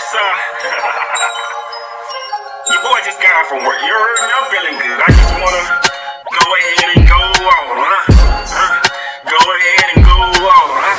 sir. Your boy just got out from work. You heard me? I'm feeling good. I just wanna go ahead and go on, huh? Go ahead and go on, huh?